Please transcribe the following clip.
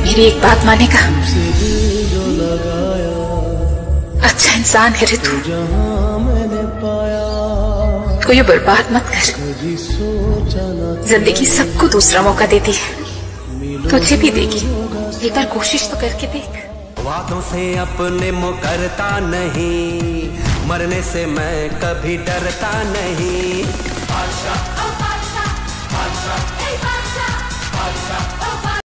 मेरी एक बात मानेगा? अच्छा इंसान है रे तू। तो ये बर्बाद मत कर। जिंदगी सबको दूसरा मौका देती है, तुझे भी देगी। एक बार कोशिश तो करके देख। वादों से अपने मुकरता नहीं, मरने से मैं कभी डरता नहीं। बादशाह, बादशाह, बादशाह, बादशाह, बादशाह।